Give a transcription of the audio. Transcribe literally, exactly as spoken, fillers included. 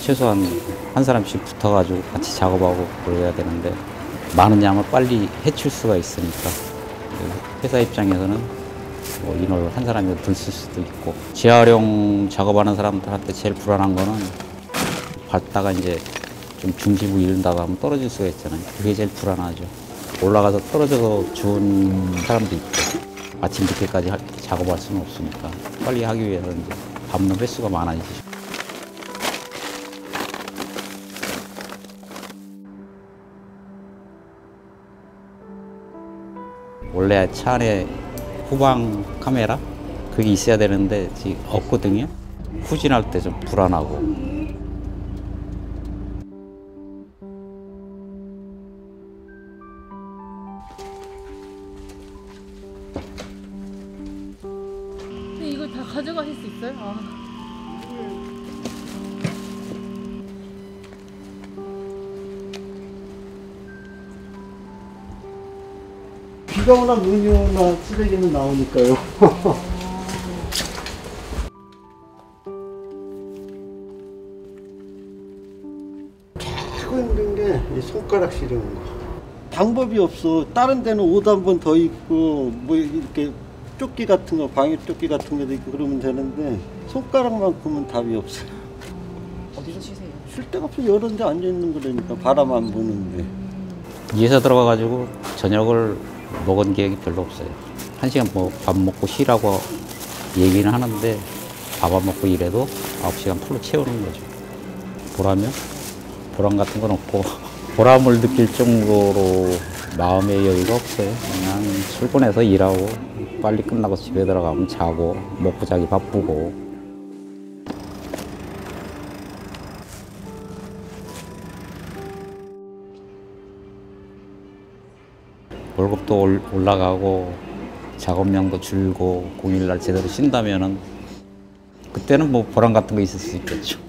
최소한 한 사람씩 붙어가지고 같이 작업하고 그래야 되는데 많은 양을 빨리 해칠 수가 있으니까 회사 입장에서는 뭐 인원을 한 사람이 덜 쓸 수도 있고 재활용 작업하는 사람들한테 제일 불안한 거는 밟다가 이제 좀 중지부 이른다고 하면 떨어질 수가 있잖아요. 그게 제일 불안하죠. 올라가서 떨어져서 죽은 사람도 있고 아침 늦게까지 작업할 수는 없으니까 빨리 하기 위해서 이제 밟는 횟수가 많아지죠. 원래 차 안에 후방 카메라 그게 있어야 되는데 지금 없거든요. 후진할 때 좀 불안하고. 근데 이걸 다 가져가실 수 있어요? 아. 비가 오나 눈이 오나 쓰레기는 나오니까요. 최고 힘든 게 이 손가락 시려는 거. 방법이 없어. 다른 데는 옷 한 번 더 입고 뭐 이렇게 조끼 같은 거, 방역 조끼 같은 거도 입고 그러면 되는데 손가락만큼은 답이 없어요. 어디서 쉬세요? 쉴 데가 없어. 여러 데 앉아 있는 거라니까. 바람 안 부는데. 이에서 들어가가지고 저녁을 먹은 계획이 별로 없어요. 한 시간 뭐 밥 먹고 쉬라고 얘기는 하는데 밥 안 먹고 일해도 아홉 시간 풀로 채우는 거죠. 보람이요? 보람 같은 건 없고 보람을 느낄 정도로 마음의 여유가 없어요. 그냥 출근해서 일하고 빨리 끝나고 집에 들어가면 자고 먹고 자기 바쁘고. 월급도 올라가고 작업량도 줄고 공휴일날 제대로 쉰다면은 그때는 뭐 보람 같은 거 있을 수 있겠죠.